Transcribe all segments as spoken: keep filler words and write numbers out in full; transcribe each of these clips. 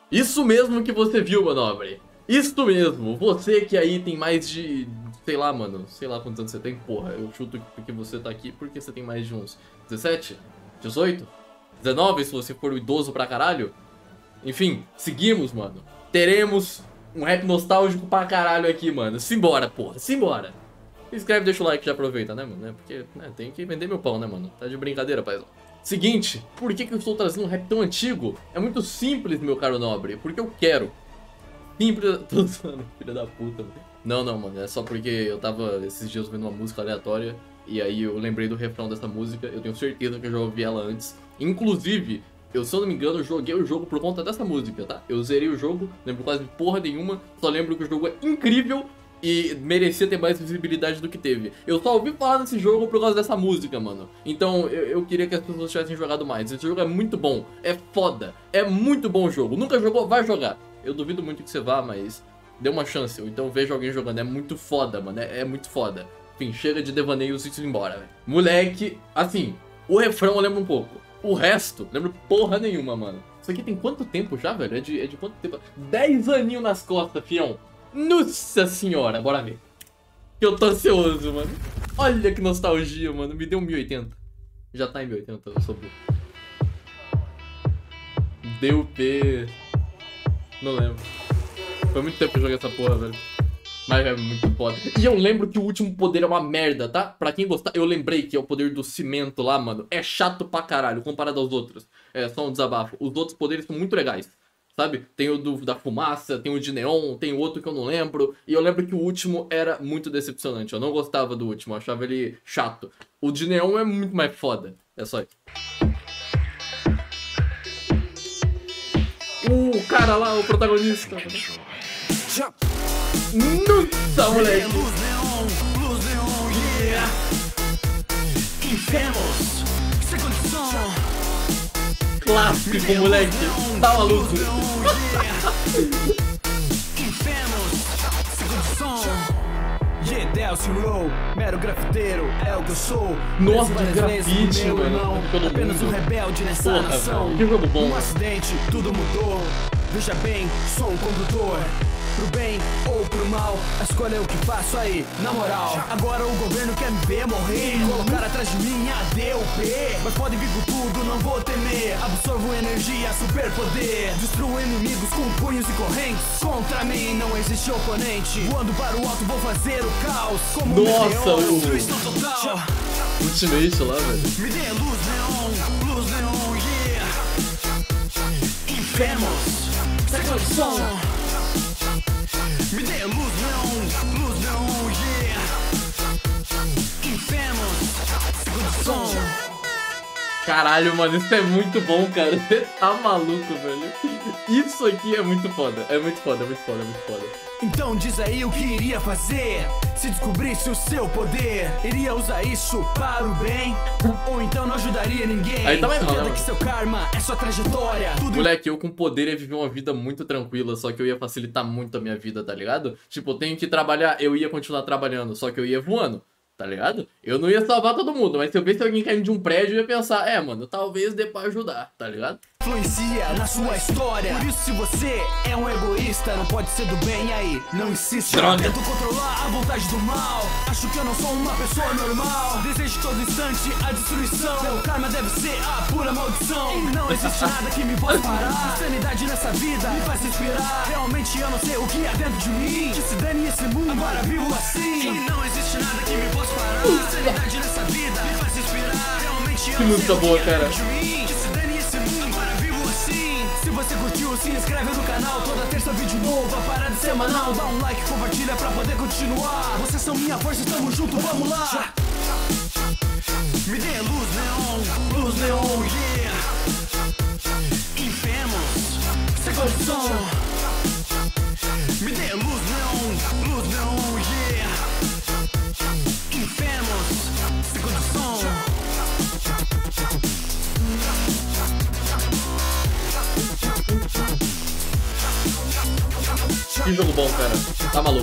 Isso mesmo que você viu, meu nobre. Isso mesmo. Você que aí tem mais de... Sei lá, mano. Sei lá quantos anos você tem. Porra, eu chuto porque você tá aqui porque você tem mais de uns dezessete, dezoito, dezenove, se você for idoso pra caralho. Enfim, seguimos, mano. Teremos um rap nostálgico pra caralho aqui, mano. Simbora, porra. Simbora. Se inscreve, deixa o like, já aproveita, né, mano? É porque, né, tem que vender meu pão, né, mano? Tá de brincadeira, paizão. Seguinte, por que que eu estou trazendo um rap tão antigo? É muito simples, meu caro nobre. Porque eu quero. Simples... Tô zoando, filha da puta, mano. Não, não, mano. É só porque eu tava esses dias ouvindo uma música aleatória. E aí eu lembrei do refrão dessa música. Eu tenho certeza que eu já ouvi ela antes. Inclusive... Eu, se eu não me engano, joguei o jogo por conta dessa música, tá? Eu zerei o jogo, lembro quase porra nenhuma, só lembro que o jogo é incrível e merecia ter mais visibilidade do que teve. Eu só ouvi falar desse jogo por causa dessa música, mano. Então eu, eu queria que as pessoas tivessem jogado mais. Esse jogo é muito bom, é foda, é muito bom o jogo. Nunca jogou? Vai jogar. Eu duvido muito que você vá, mas dê uma chance. Ou então veja alguém jogando, é muito foda, mano, é, é muito foda. Enfim, chega de devaneios e se embora, velho. Moleque, assim, o refrão eu lembro um pouco. O resto, lembro porra nenhuma, mano. Isso aqui tem quanto tempo já, velho? É de, é de quanto tempo? dez aninhos nas costas, fião. Nossa senhora, bora ver. Que eu tô ansioso, mano. Olha que nostalgia, mano. Me deu mil e oitenta. Já tá em mil e oitenta, eu sou burro. Deu P... Não lembro. Foi muito tempo que eu joguei essa porra, velho. Mas é muito foda. E eu lembro que o último poder é uma merda, tá? Pra quem gostar, eu lembrei que é o poder do cimento lá, mano. É chato pra caralho, comparado aos outros. É só um desabafo. Os outros poderes são muito legais, sabe? Tem o do, da fumaça, tem o de neon, tem o outro que eu não lembro. E eu lembro que o último era muito decepcionante. Eu não gostava do último, eu achava ele chato. O de neon é muito mais foda. É só isso. O cara lá, o protagonista. Nossa, moleque! Luz neon, luz neon, yeah. Infamous, sem condição. Clássico, moleque! Tá maluco! Infamous, sem condição. Yeah, Delcio Row, mero grafiteiro, é o que eu sou. Nossa, Preso de várias vezes grafite, no meu mano. irmão. Todo Apenas mundo. um rebelde nessa Porra, nação. velho, que jogo bom. Um acidente, tudo mudou. Veja bem, sou um condutor. Pro bem ou pro mal, a escolha é o que faço aí, na moral. Agora o governo quer me ver morrer, colocar atrás de mim a D U P. Mas pode vir com tudo, não vou temer. Absorvo energia, superpoder. Destruo inimigos com punhos e correntes. Contra mim não existe oponente. Voando para o alto vou fazer o caos. Como Nossa, um meteoro, o- destruição total. Ultimate lá, velho. Me dê luz neon, luz neon, yeah. Infamous, sem condição. Me dê luz neon, luz neon, yeah. Infamous, sem condição. Caralho, mano, isso é muito bom, cara. Você tá maluco, velho. Isso aqui é muito foda. É muito foda, é muito foda, é muito foda. Então diz aí o que iria fazer se descobrisse o seu poder. Iria usar isso para o bem? Ou então não ajudaria ninguém? Aí também não, Entenda né? que seu karma é sua trajetória. Tudo Moleque, eu com poder ia viver uma vida muito tranquila, só que eu ia facilitar muito a minha vida, tá ligado? Tipo, eu tenho que trabalhar, eu ia continuar trabalhando, só que eu ia voando, tá ligado? Eu não ia salvar todo mundo, mas se eu visse alguém caindo de um prédio, eu ia pensar, é, mano, talvez dê pra ajudar, tá ligado? influencia na sua história. Por isso, se você é um egoísta, não pode ser do bem, aí não insista. Droga. Tento controlar a vontade do mal. Acho que eu não sou uma pessoa normal. Desejo todo instante a destruição. Meu karma deve ser a pura maldição. E não existe nada que me possa parar. Sanidade nessa vida me faz respirar. Realmente eu não sei o que há dentro de mim. Que se dane esse mundo, agora vivo assim. E não existe nada que me possa parar. Sanidade nessa vida me faz respirar. Realmente eu Que não música sei o boa, que há cara. dentro de mim. Que se dane esse mundo, agora vivo assim. Se você curtiu, se inscreve no canal. Toda terça vídeo novo, a parada semanal. Dá um like, compartilha pra poder continuar. Vocês são minha força, estamos juntos, vamos lá. Me dê luz neon, luz neon, yeah. Infamous, sem condição. Me dê luz neon, luz neon, yeah. Infamous, sem condição. Que jogo bom, cara. Tá maluco.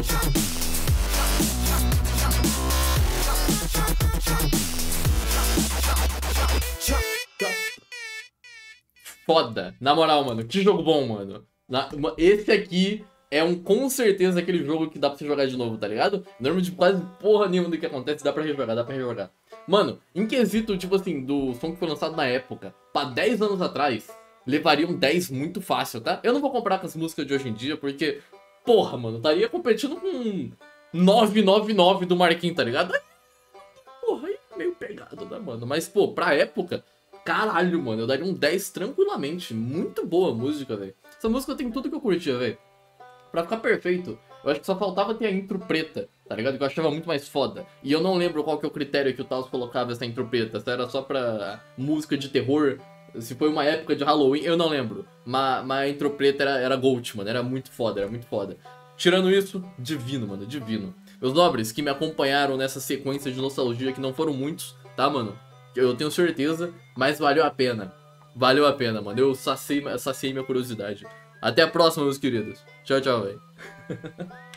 Foda. Na moral, mano. Que jogo bom, mano. Na, uma- esse aqui é um, com certeza, aquele jogo que dá pra você jogar de novo, tá ligado? Não lembro de quase porra nenhuma do que acontece, dá pra rejogar, dá pra rejogar. Mano, em quesito, tipo assim, do som que foi lançado na época, pra dez anos atrás, levaria um dez muito fácil, tá? Eu não vou comparar com as músicas de hoje em dia, porque, porra, mano, estaria competindo com nove nove nove do Marquinhos, tá ligado? Aí, porra, aí meio pegado, né, mano? Mas, pô, pra época, caralho, mano, eu daria um dez tranquilamente. Muito boa a música, velho. Essa música tem tudo que eu curtia, velho. Pra ficar perfeito, eu acho que só faltava ter a intro preta, tá ligado? Que eu achava muito mais foda. E eu não lembro qual que é o critério que o Taos colocava essa intro preta. Se era só pra música de terror, se foi uma época de Halloween, eu não lembro. Mas, mas a intro preta era, era Gold, mano. Era muito foda, era muito foda. Tirando isso, divino, mano, divino. Meus nobres que me acompanharam nessa sequência de nostalgia, que não foram muitos, tá, mano? Eu tenho certeza, mas valeu a pena. Valeu a pena, mano. Eu saciei, saciei minha curiosidade. Até a próxima, meus queridos. Tchau, tchau, velho.